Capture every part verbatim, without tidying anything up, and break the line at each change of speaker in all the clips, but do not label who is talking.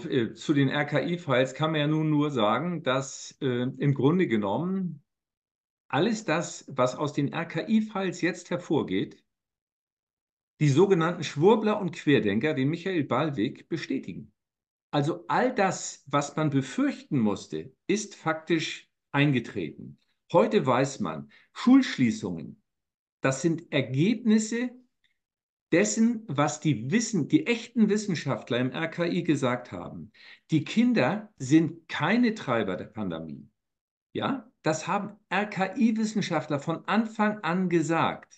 äh, zu den R K I-Files kann man ja nun nur sagen, dass äh, im Grunde genommen alles das, was aus den R K I-Files jetzt hervorgeht, die sogenannten Schwurbler und Querdenker, den Michael Ballweg, bestätigen. Also all das, was man befürchten musste, ist faktisch eingetreten. Heute weiß man, Schulschließungen, das sind Ergebnisse dessen, was die Wissen, die echten Wissenschaftler im R K I gesagt haben. Die Kinder sind keine Treiber der Pandemie. Ja, das haben R K I-Wissenschaftler von Anfang an gesagt.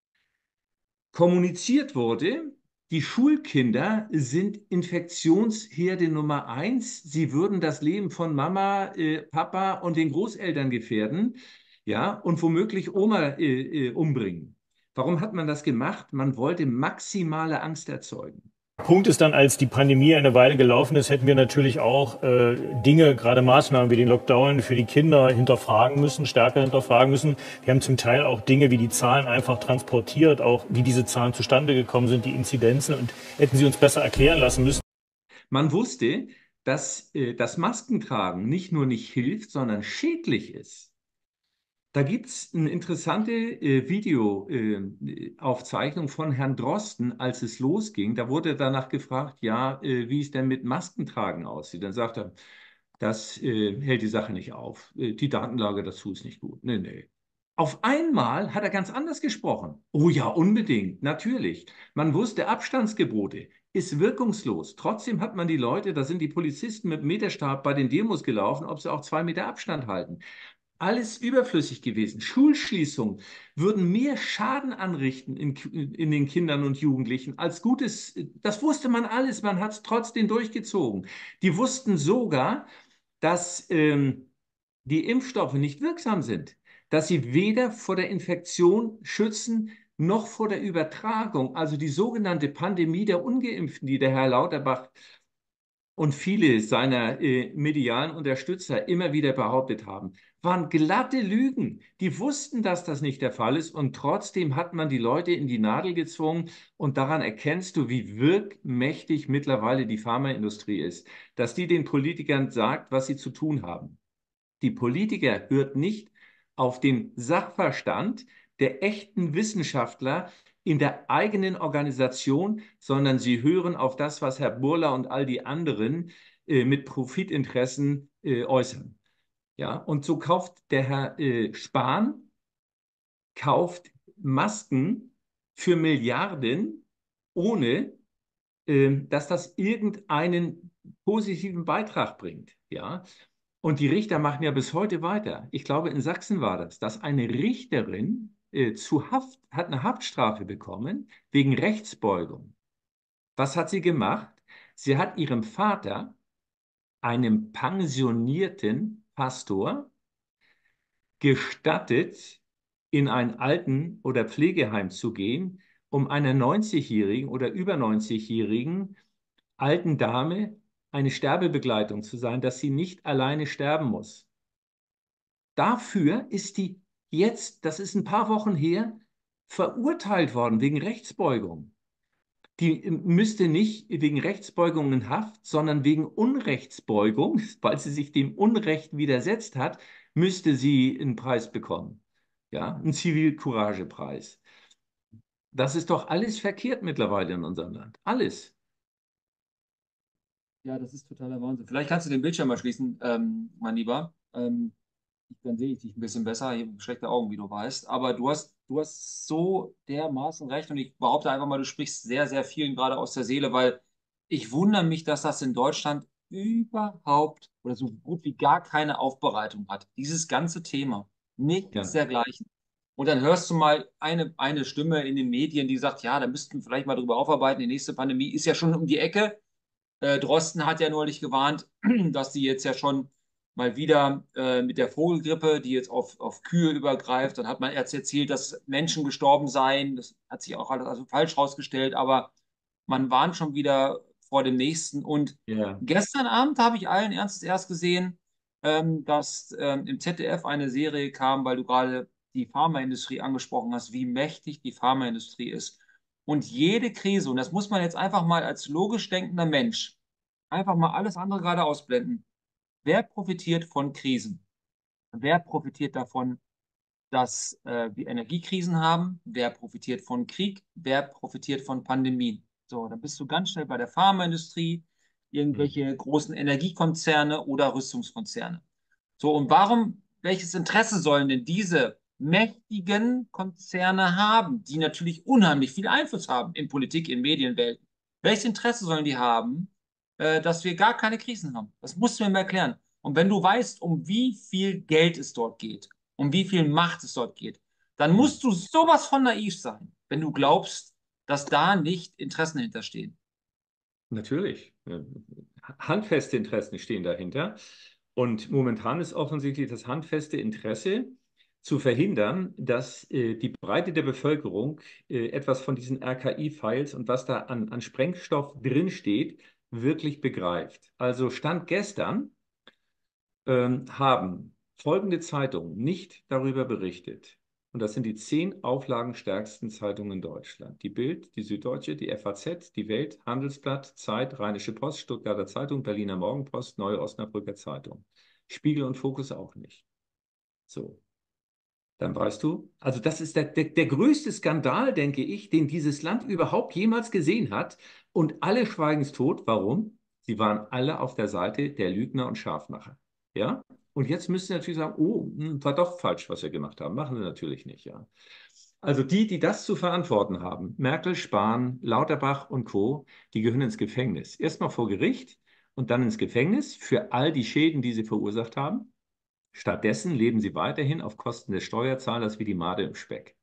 Kommuniziert wurde, die Schulkinder sind Infektionsherde Nummer eins. Sie würden das Leben von Mama, äh, Papa und den Großeltern gefährden, ja, und womöglich Oma äh, äh, umbringen. Warum hat man das gemacht? Man wollte maximale Angst erzeugen.
Punkt ist dann, als die Pandemie eine Weile gelaufen ist, hätten wir natürlich auch äh, Dinge, gerade Maßnahmen wie den Lockdown für die Kinder hinterfragen müssen, stärker hinterfragen müssen. Wir haben zum Teil auch Dinge wie die Zahlen einfach transportiert, auch wie diese Zahlen zustande gekommen sind, die Inzidenzen, und hätten sie uns besser erklären lassen müssen.
Man wusste, dass äh, das Maskentragen nicht nur nicht hilft, sondern schädlich ist. Da gibt es eine interessante äh, Videoaufzeichnung äh, von Herrn Drosten, als es losging. Da wurde danach gefragt, ja, äh, wie es denn mit Maskentragen aussieht. Dann sagt er, das äh, hält die Sache nicht auf. Äh, die Datenlage dazu ist nicht gut. Nee, nee. Auf einmal hat er ganz anders gesprochen. Oh ja, unbedingt, natürlich. Man wusste, Abstandsgebote ist wirkungslos. Trotzdem hat man die Leute, da sind die Polizisten mit dem Meterstab bei den Demos gelaufen, ob sie auch zwei Meter Abstand halten. Alles überflüssig gewesen. Schulschließungen würden mehr Schaden anrichten in, in den Kindern und Jugendlichen als Gutes. Das wusste man alles, man hat es trotzdem durchgezogen. Die wussten sogar, dass ähm, die Impfstoffe nicht wirksam sind, dass sie weder vor der Infektion schützen noch vor der Übertragung. Also die sogenannte Pandemie der Ungeimpften, die der Herr Lauterbach und viele seiner äh, medialen Unterstützer immer wieder behauptet haben, waren glatte Lügen. Die wussten, dass das nicht der Fall ist, und trotzdem hat man die Leute in die Nadel gezwungen, und daran erkennst du, wie wirkmächtig mittlerweile die Pharmaindustrie ist, dass die den Politikern sagt, was sie zu tun haben. Die Politiker hört nicht auf den Sachverstand der echten Wissenschaftler in der eigenen Organisation, sondern sie hören auf das, was Herr Burla und all die anderen äh, mit Profitinteressen äh, äußern. Ja, und so kauft der Herr äh, Spahn kauft Masken für Milliarden, ohne äh, dass das irgendeinen positiven Beitrag bringt. Ja, und die Richter machen ja bis heute weiter. Ich glaube, in Sachsen war das, dass eine Richterin äh, zu Haft, hat eine Haftstrafe bekommen wegen Rechtsbeugung. Was hat sie gemacht? Sie hat ihrem Vater, einem pensionierten Pastor, gestattet, in ein Alten- oder Pflegeheim zu gehen, um einer neunzigjährigen oder über neunzigjährigen alten Dame eine Sterbebegleitung zu sein, dass sie nicht alleine sterben muss. Dafür ist die jetzt, das ist ein paar Wochen her, verurteilt worden wegen Rechtsbeugung. Die müsste nicht wegen Rechtsbeugung in Haft, sondern wegen Unrechtsbeugung, weil sie sich dem Unrecht widersetzt hat, müsste sie einen Preis bekommen. Ja, einen Zivilcouragepreis. Das ist doch alles verkehrt mittlerweile in unserem Land. Alles.
Ja, das ist totaler Wahnsinn. Vielleicht kannst du den Bildschirm mal schließen, ähm, mein Lieber. Ähm, dann sehe ich dich ein bisschen besser. Ich habe schlechte Augen, wie du weißt. Aber du hast, du hast so dermaßen recht, und ich behaupte einfach mal, du sprichst sehr, sehr vielen gerade aus der Seele, weil ich wundere mich, dass das in Deutschland überhaupt oder so gut wie gar keine Aufbereitung hat. Dieses ganze Thema. Nichts
Ja.
dergleichen. Und dann hörst du mal eine, eine Stimme in den Medien, die sagt, ja, da müssten wir vielleicht mal drüber aufarbeiten. Die nächste Pandemie ist ja schon um die Ecke. Äh, Drosten hat ja neulich gewarnt, dass die jetzt ja schon mal wieder äh, mit der Vogelgrippe, die jetzt auf, auf Kühe übergreift, dann hat man erst erzählt, dass Menschen gestorben seien. Das hat sich auch alles also falsch rausgestellt, aber man warnt schon wieder vor dem nächsten. Und
Ja.
gestern Abend habe ich allen Ernstes erst gesehen, ähm, dass ähm, im Z D F eine Serie kam, weil du gerade die Pharmaindustrie angesprochen hast, wie mächtig die Pharmaindustrie ist. Und jede Krise, und das muss man jetzt einfach mal als logisch denkender Mensch einfach mal alles andere gerade ausblenden. Wer profitiert von Krisen? Wer profitiert davon, dass äh, wir Energiekrisen haben? Wer profitiert von Krieg? Wer profitiert von Pandemien? So, dann bist du ganz schnell bei der Pharmaindustrie,
Hm.
irgendwelche großen Energiekonzerne oder Rüstungskonzerne. So, und warum, welches Interesse sollen denn diese mächtigen Konzerne haben, die natürlich unheimlich viel Einfluss haben in Politik, in Medienwelten? Welches Interesse sollen die haben, äh, dass wir gar keine Krisen haben? Das musst du mir mal erklären. Und wenn du weißt, um wie viel Geld es dort geht, um wie viel Macht es dort geht, dann
Hm.
musst du sowas von naiv sein, wenn du glaubst, dass da nicht Interessen hinterstehen.
Natürlich. Äh, Handfeste Interessen stehen dahinter. Und momentan ist offensichtlich das handfeste Interesse zu verhindern, dass äh, die Breite der Bevölkerung äh, etwas von diesen R K I-Files und was da an, an Sprengstoff drinsteht, wirklich begreift. Also Stand gestern ähm, haben folgende Zeitungen nicht darüber berichtet. Und das sind die zehn auflagenstärksten Zeitungen in Deutschland. Die Bild, die Süddeutsche, die F A Z, die Welt, Handelsblatt, Zeit, Rheinische Post, Stuttgarter Zeitung, Berliner Morgenpost, Neue Osnabrücker Zeitung. Spiegel und Fokus auch nicht. So, dann weißt du, also das ist der, der, der größte Skandal, denke ich, den dieses Land überhaupt jemals gesehen hat. Und alle schweigenstot. Warum? Sie waren alle auf der Seite der Lügner und Scharfmacher. Ja? Und jetzt müssen Sie natürlich sagen, oh, hm, war doch falsch, was wir gemacht haben. Machen Sie natürlich nicht, ja. Also die, die das zu verantworten haben, Merkel, Spahn, Lauterbach und Co., die gehören ins Gefängnis. Erstmal vor Gericht und dann ins Gefängnis für all die Schäden, die sie verursacht haben. Stattdessen leben sie weiterhin auf Kosten des Steuerzahlers wie die Made im Speck.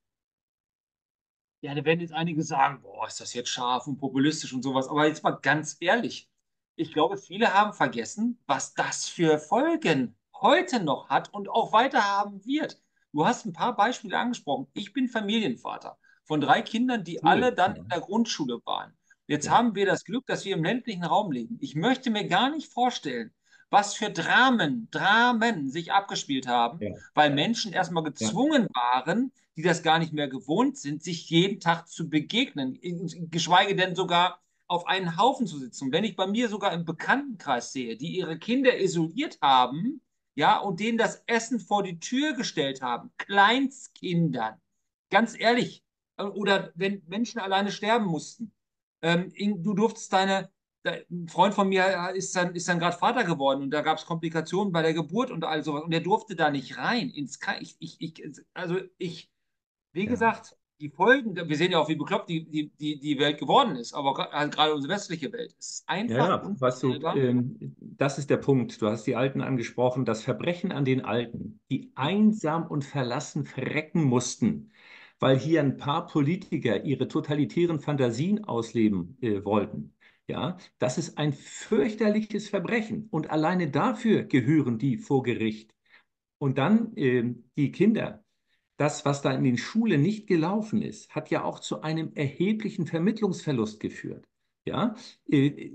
Ja, da werden jetzt einige sagen, boah, ist das jetzt scharf und populistisch und sowas. Aber jetzt mal ganz ehrlich, ich glaube, viele haben vergessen, was das für Folgen heute noch hat und auch weiter haben wird. Du hast ein paar Beispiele angesprochen. Ich bin Familienvater von drei Kindern, die alle
Cool.
dann
Ja.
in der Grundschule waren. Jetzt
Ja.
haben wir das Glück, dass wir im ländlichen Raum leben. Ich möchte mir gar nicht vorstellen, was für Dramen, Dramen sich abgespielt haben,
Ja.
weil Menschen erstmal
Ja.
gezwungen waren, die das gar nicht mehr gewohnt sind, sich jeden Tag zu begegnen, geschweige denn sogar auf einen Haufen zu sitzen. Wenn ich bei mir sogar im Bekanntenkreis sehe, die ihre Kinder isoliert haben, ja, und denen das Essen vor die Tür gestellt haben, Kleinstkindern, ganz ehrlich, oder wenn Menschen alleine sterben mussten, ähm, du durftest deine, ein Freund von mir ist dann, ist dann gerade Vater geworden und da gab es Komplikationen bei der Geburt und all sowas und der durfte da nicht rein ins ich, ich, ich, also ich wie
Ja.
gesagt, die Folgen, wir sehen ja auch, wie bekloppt die, die, die, die Welt geworden ist, aber halt gerade unsere westliche Welt. Es ist
Ja,
einfach
ja, weißt du,
unvorstellbar.
ähm, das ist der Punkt. Du hast die Alten angesprochen, das Verbrechen an den Alten, die einsam und verlassen verrecken mussten, weil hier ein paar Politiker ihre totalitären Fantasien ausleben äh, wollten. Ja, das ist ein fürchterliches Verbrechen und alleine dafür gehören die vor Gericht. Und dann ähm, die Kinder. Das, was da in den Schulen nicht gelaufen ist, hat ja auch zu einem erheblichen Vermittlungsverlust geführt. Ja, äh,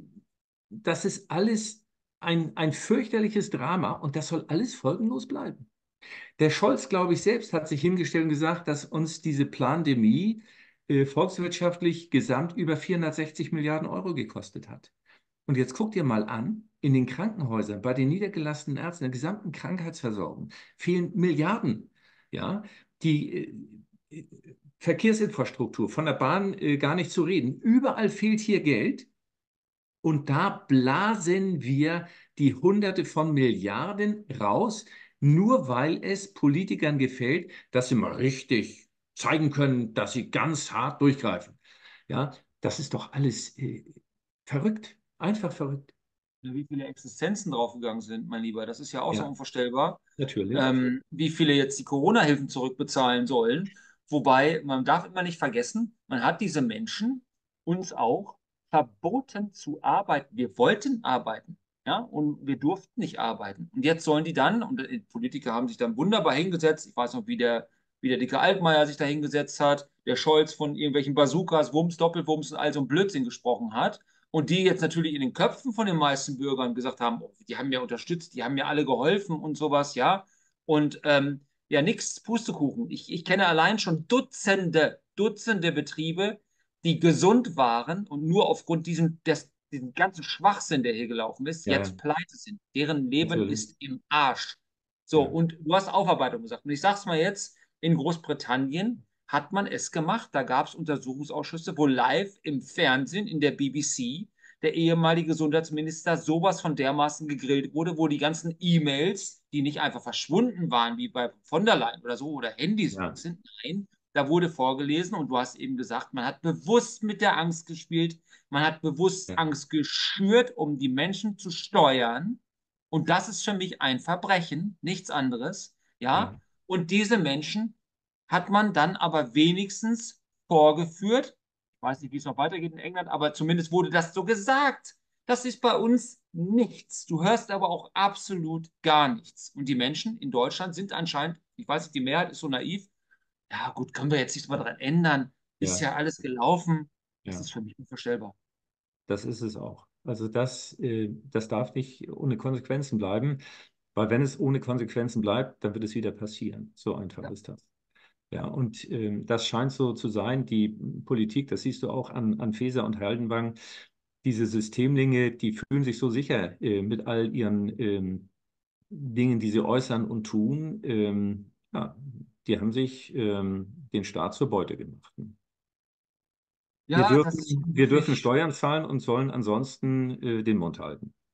das ist alles ein, ein fürchterliches Drama und das soll alles folgenlos bleiben. Der Scholz, glaube ich, selbst hat sich hingestellt und gesagt, dass uns diese Plandemie äh, volkswirtschaftlich gesamt über vierhundertsechzig Milliarden Euro gekostet hat. Und jetzt guck dir mal an, in den Krankenhäusern, bei den niedergelassenen Ärzten, in der gesamten Krankheitsversorgung fehlen Milliarden. Ja, die äh, äh, Verkehrsinfrastruktur, von der Bahn äh, gar nicht zu reden. Überall fehlt hier Geld. Und da blasen wir die Hunderte von Milliarden raus, nur weil es Politikern gefällt, dass sie mal richtig zeigen können, dass sie ganz hart durchgreifen. Ja, das ist doch alles äh, verrückt, einfach verrückt.
Wie viele Existenzen draufgegangen sind, mein Lieber, das ist ja auch so
Ja,
unvorstellbar.
natürlich.
Ähm, wie viele jetzt die Corona-Hilfen zurückbezahlen sollen. Wobei, man darf immer nicht vergessen, man hat diese Menschen uns auch verboten zu arbeiten. Wir wollten arbeiten, ja, und wir durften nicht arbeiten. Und jetzt sollen die dann, und die Politiker haben sich dann wunderbar hingesetzt, ich weiß noch, wie der, wie der dicke Altmaier sich da hingesetzt hat, der Scholz von irgendwelchen Bazookas, Wumms, Doppelwumms und all so ein Blödsinn gesprochen hat. Und die jetzt natürlich in den Köpfen von den meisten Bürgern gesagt haben, oh, die haben mir unterstützt, die haben mir alle geholfen und sowas, ja. Und ähm, ja, nix, Pustekuchen. Ich, ich kenne allein schon Dutzende, Dutzende Betriebe, die gesund waren und nur aufgrund diesem, des, diesen ganzen Schwachsinn, der hier gelaufen ist,
Ja, ja,
jetzt pleite sind. Deren Leben
natürlich.
ist im Arsch. So,
Ja,
und du hast Aufarbeitung gesagt. Und ich sag's mal jetzt, in Großbritannien hat man es gemacht. Da gab es Untersuchungsausschüsse, wo live im Fernsehen, in der B B C, der ehemalige Gesundheitsminister sowas von dermaßen gegrillt wurde, wo die ganzen E-Mails, die nicht einfach verschwunden waren, wie bei von der Leyen oder so, oder Handys weg
ja,
sind, nein, da wurde vorgelesen und du hast eben gesagt, man hat bewusst mit der Angst gespielt, man hat bewusst
ja,
Angst geschürt, um die Menschen zu steuern. Und das ist für mich ein Verbrechen, nichts anderes. Ja,
ja,
und diese Menschen hat man dann aber wenigstens vorgeführt. Ich weiß nicht, wie es noch weitergeht in England, aber zumindest wurde das so gesagt. Das ist bei uns nichts. Du hörst aber auch absolut gar nichts. Und die Menschen in Deutschland sind anscheinend, ich weiß nicht, die Mehrheit ist so naiv. Ja, gut, können wir jetzt nichts mehr daran ändern. Ist
ja,
ja alles gelaufen. Das
ja.
ist für mich unvorstellbar.
Das ist es auch. Also das, äh, das darf nicht ohne Konsequenzen bleiben, weil wenn es ohne Konsequenzen bleibt, dann wird es wieder passieren. So einfach
Ja.
ist das. Ja, und ähm, das scheint so zu sein, die Politik, das siehst du auch an, an Faeser und Haldenwang, diese Systemlinge, die fühlen sich so sicher äh, mit all ihren ähm, Dingen, die sie äußern und tun. Ähm, ja, die haben sich ähm, den Staat zur Beute gemacht. Wir
Ja, das ist
dürfen,
schon
wir dürfen
wirklich.
Steuern zahlen und sollen ansonsten äh, den Mund halten.